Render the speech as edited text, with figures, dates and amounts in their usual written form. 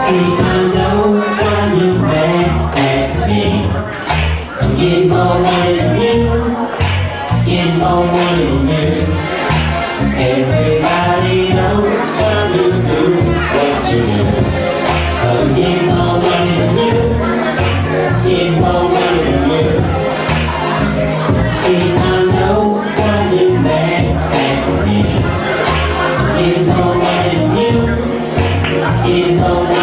See, I know why you're mad at me. I'm getting more money than you, getting more money than you. Everybody knows why you do what you do. 'Cause I'm getting more money than you, getting more money than you. See, I know why you're mad at me. I'm getting more money than you, getting more money.